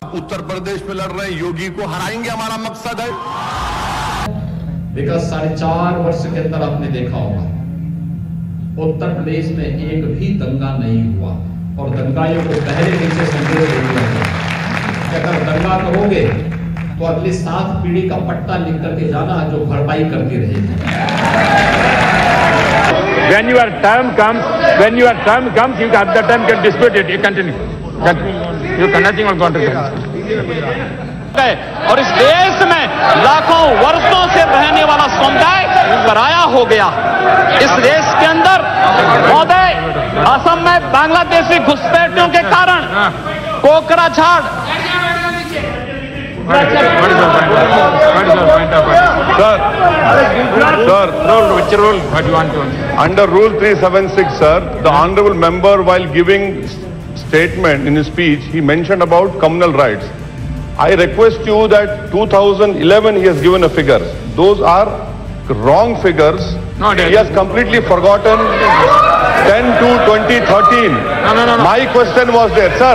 उत्तर प्रदेश में लड़ रहे योगी को हराएंगे, हमारा मकसद है। विगत 4.5 वर्ष के अंदर आपने देखा होगा उत्तर प्रदेश में एक भी दंगा नहीं हुआ और दंगाइयों को पहले दिन से संदेश दे दिया कि अगर दंगा करोगे तो अगली 7 पीढ़ी का पट्टा लिख करके जाना जो भरपाई करती रहेगी। When your term comes, you at that time can dispute it. You continue. You can nothing on contrary. और इस देश में लाखों वर्षों से रहने वाला समुदाय पराया हो गया। इस देश के अंदर महोदय असम में बांग्लादेशी घुसपैठियों के कारण Kokrajhar Under Rule 376, sir, the honorable member, while giving statement in his speech, he mentioned about communal rights. I request you that 2011 he has given a figure. Those are wrong figures. No, he has completely forgotten 10 to 2013. No. My question was there, sir.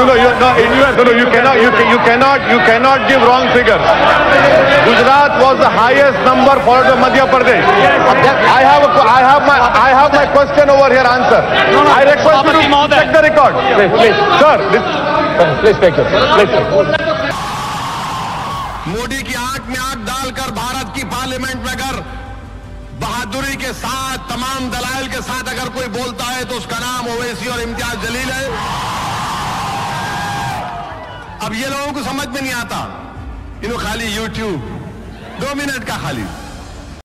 You cannot give wrong figures. Gujarat was the highest number followed by Madhya Pradesh. I have my question over here answer. I request you to check the record. Please. Sir, please take it. Modi की आंख में आंख डालकर भारत की parliament में अगर बहादुरी के साथ तमाम दलाइल के साथ अगर कोई बोलता है तो उसका नाम ओवैसी और इम्तियाज जलील है। अब ये लोगों को समझ में नहीं आता, इन्हों खाली YouTube 2 मिनट का खाली